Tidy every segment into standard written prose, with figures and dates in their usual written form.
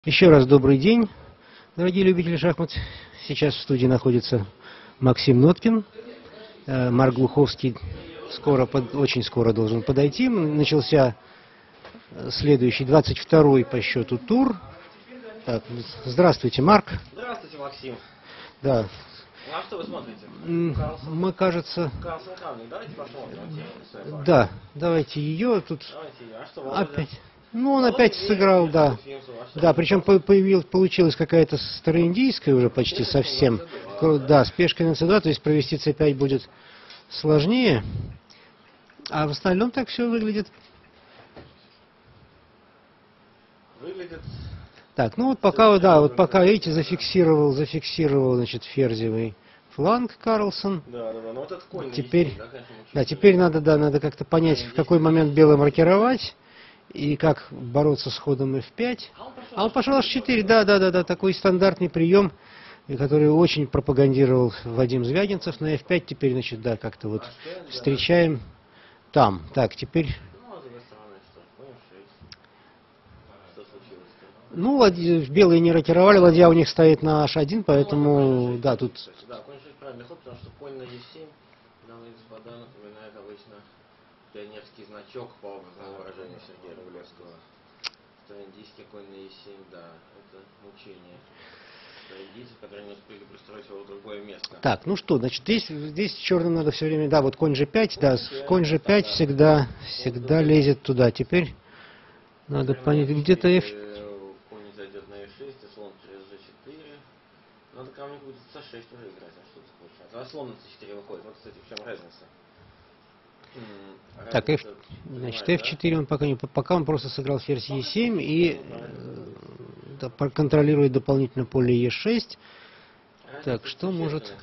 Еще раз добрый день, дорогие любители шахмат. Сейчас в студии находится Максим Ноткин. Марк Глуховский очень скоро должен подойти. Начался следующий, 22-й по счету тур. Так, здравствуйте, Марк. Здравствуйте, Максим. Да. А что вы смотрите? Мы, кажется... Карлсон Крамник. Давайте посмотрим. Да, давайте ее тут... Давайте ее. А что, Володя? Опять... Ну, он опять сыграл, да. Да, причем получилась какая-то староиндийская уже почти совсем. Да, с пешкой на c2, то есть провести c5 будет сложнее. А в остальном так все выглядит. Так, ну вот пока, да, вот пока, видите, зафиксировал, значит, ферзевый фланг Карлсон. Да, ну вот этот конь. Теперь, теперь надо как-то понять, в какой момент белым маркировать. И как бороться с ходом f5. А он пошел h4, да, такой стандартный прием, который очень пропагандировал Вадим Звягинцев на f5. Теперь, значит, да, как-то вот встречаем там. Так, теперь... Ну, белые не рокировали, ладья у них стоит на h1, поэтому, да, тут... Да, конь h6 правильный ход, потому что конь на e7, данный господа, напоминает обычно пионерский значок по образному выражению Сергея Рублевского. Староиндийский конь на e7, да, это мучение. Староиндийцев, которые не успели пристроить его в другое место. Так, ну что, значит, здесь черным надо все время, да, вот конь g5, да, конь g5 всегда лезет туда. Теперь надо понять, где-то f... Конь зайдет на e6, и слон через g4. Надо камник будет c6 уже играть, а что это получается? А слон на c4 выходит, вот, кстати, в чем разница. Так, значит, f4 он пока он просто сыграл ферзь e7 и контролирует дополнительно поле e6. Так, что может...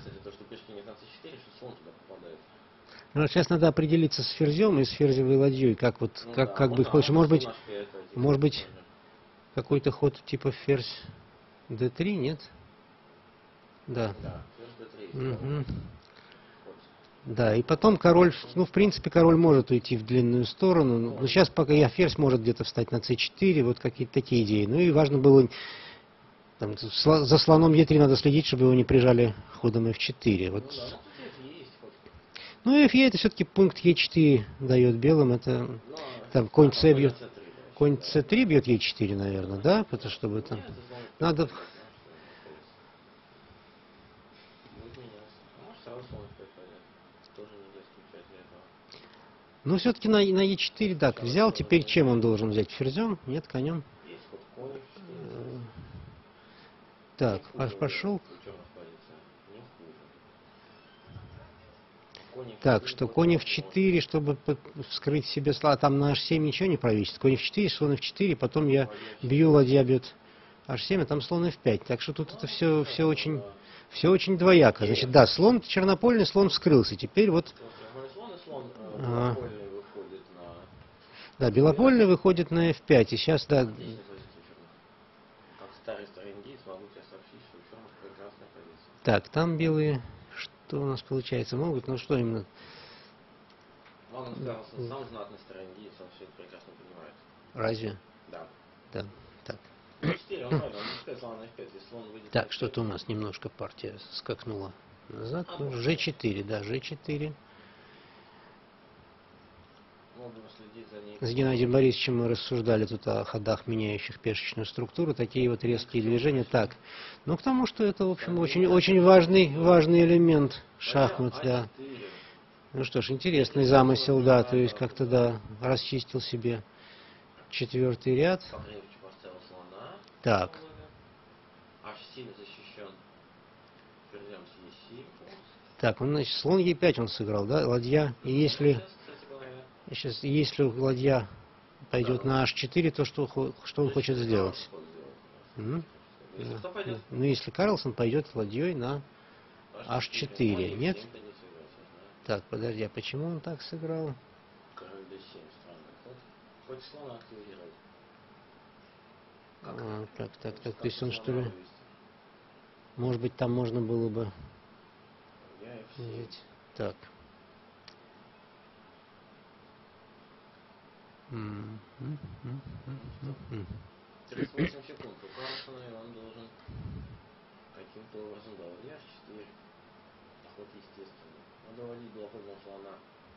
Ну, сейчас надо определиться с ферзем и с ферзевой ладьей, как бы хочешь. Может быть, какой-то ход типа ферзь d3, нет? Да. Угу. Да, и потом король, ну, в принципе, король может уйти в длинную сторону, но сейчас пока ферзь может где-то встать на c4, вот какие-то такие идеи. Ну и важно было, там, за слоном e3 надо следить, чтобы его не прижали ходом f4. Вот. Ну, f это все-таки пункт e4 дает белым, это там конь c бьет, конь c3 бьет e4, наверное, да, потому чтобы там надо... Ну, все-таки на e4, так, взял. Теперь чем он должен взять? Ферзем? Нет, конем. Так, пошел. Так, что конь f4, чтобы вскрыть себе слон. Там на h7 ничего не провесит. Конь f4, слон f4, потом я бью, ладья бьет h7, а там слон f5. Так что тут это все очень двояко. Значит, да, слон чернопольный, слон вскрылся. Теперь вот... Да, белопольный выходит на f5. И сейчас, да... Как старый индиец, могу тебе сообщить, что у черных прекрасная позиция. Так, там белые... Что у нас получается? Могут? Ну что именно? Магнус Карлсон сам знатный старый индиец, он все это прекрасно понимает. Разве? Да. Да. Так. Так, что-то у нас немножко партия скакнула назад. G4, да, G4. С Геннадием Борисовичем мы рассуждали тут о ходах, меняющих пешечную структуру. Такие вот резкие движения. Так, ну к тому, что это, в общем, очень важный элемент шахмат, да. Ну что ж, интересный замысел, да, то есть как-то, да, расчистил себе четвертый ряд. Так. Так, он, значит, слон Е5 он сыграл, да, ладья. И если ладья пойдет на H4, то что он хочет сделать? Ну, если Карлсон пойдет ладьей на H4, нет? Так, подожди, а почему он так сыграл? Так, то есть он что ли... Может быть, там можно было бы... Так. 38 секунд у Карлсона, и он должен каким-то образом доводить h4. Ход естественный. Но доводить до ходного слона.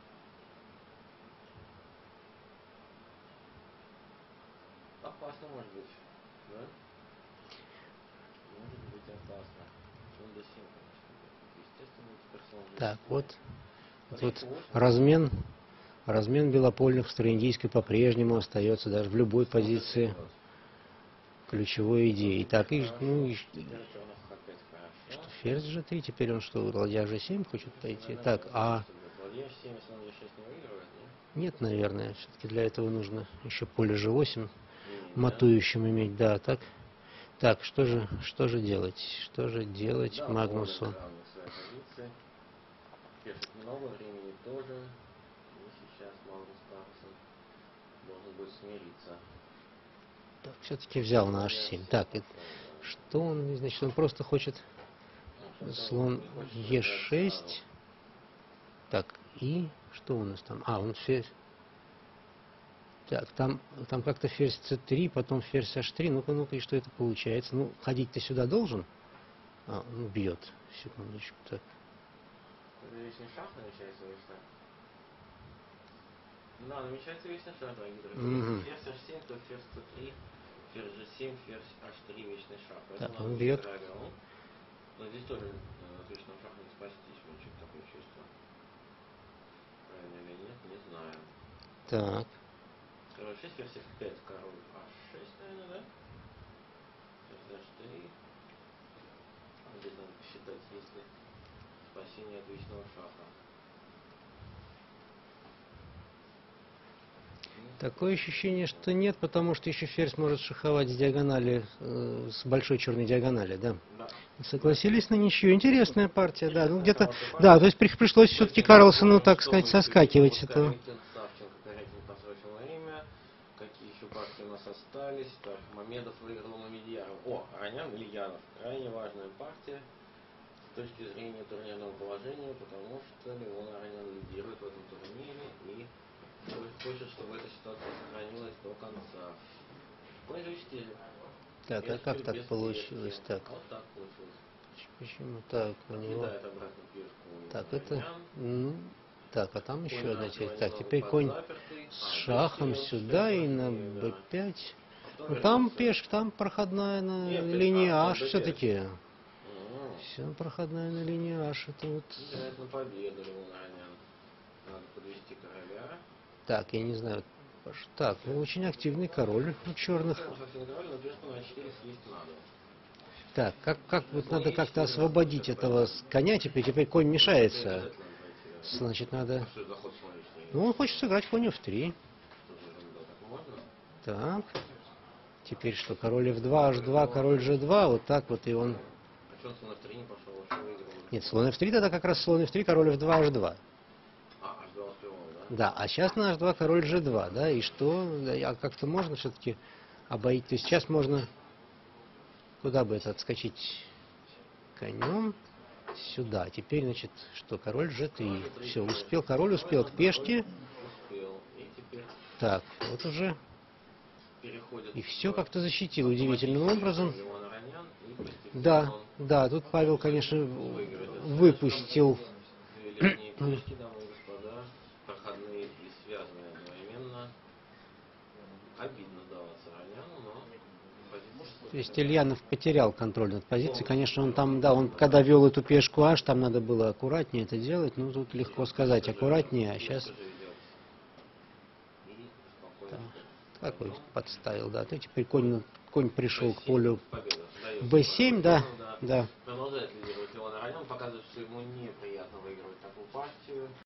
Опасно может быть, да? Может быть опасно. Слон d7, конечно. Естественно, теперь слон d7. Так, вот размен белопольных в староиндийской по-прежнему остается даже в любой позиции ключевой идеей. Так, и, ну, что, ферзь g3, теперь он что, ладья g7 хочет пойти? Так, нет, наверное, все-таки для этого нужно еще поле g8 матующим иметь, да, так. Так, что же делать? Что же делать Магнусу? Много времени тоже. И сейчас Магнус Карлсон должен будет смириться. Так, все-таки взял на h7. Так, что он, значит, он просто хочет слон e6. Так, и что у нас там? Он ферзь. Так, там как-то ферзь c3, потом ферзь h3. Ну-ка, и что это получается? Ну, ходить-то сюда должен. Он бьет. Секундочку, так. Вечный шах намечается весна. Да, намечается вечный шах, дорогие друзья. Угу. Ферзь h7, то ферзь c3, ферзь g7, ферзь h3, вечный шах. Так, он бьет. Но здесь тоже от вечного шаха не спастись, вот такое чувство. Правильно или нет, не знаю. Так. Король 6, ферзь f5, король h6, наверное, да? Ферзь h3. Здесь надо посчитать, есть ли спасение от вечного шаха. Такое ощущение, что нет, потому что еще ферзь может шаховать с диагонали, с большой черной диагонали, да? Согласились на ничью. Интересная партия, да. Ну где-то, да, то есть пришлось все-таки Карлсону, так сказать, соскакивать с этого. Какие еще партии у нас остались? Так, Мамедов выиграл Мамедьяров. Аранян Ильянов. Крайне важная партия с точки зрения турнирного положения, потому что Леон Аранян лидирует в этом турнире и хочет, чтобы эта ситуация сохранилась до конца. Конь g4. Так, а как так получилось? Так. Вот так получилось. Почему так у него? Так, это, ну, так, а там еще одна часть. Так, теперь конь с шахом сюда и на b5. Ну там пешка, там проходная на линии h все-таки. Все проходная на линии h. Это вот. Играет на победу Леон Аранян. Надо подвести короля. Так, я не знаю. Так, ну очень активный король у черных. Так, как вот надо как-то освободить этого коня, теперь конь мешается. Значит, надо... Ну, он хочет сыграть конь f3. Так. Теперь что, король f2, h2, король g2, вот так вот и он... Нет, слон f3, тогда как раз слон f3, король f2, h2. Да, а сейчас на h2 король g2, да, и что? А как-то можно все-таки обойти? То есть сейчас можно... Куда бы это отскочить? Конем сюда. Теперь, значит, что? Король g3. Все, успел, король успел к пешке. Так, вот уже. И все как-то защитил удивительным образом. Да, да, тут Павел, конечно, выпустил. То есть Ильянов потерял контроль над позицией. Конечно, он там, да, он когда вел эту пешку H, там надо было аккуратнее это делать. Ну, тут легко сказать аккуратнее, а сейчас... Так, какой подставил, да. То теперь конь пришел к полю b7, да, да. Продолжает лидировать Леон Аранян, показывает, что ему неприятно выигрывать такую партию.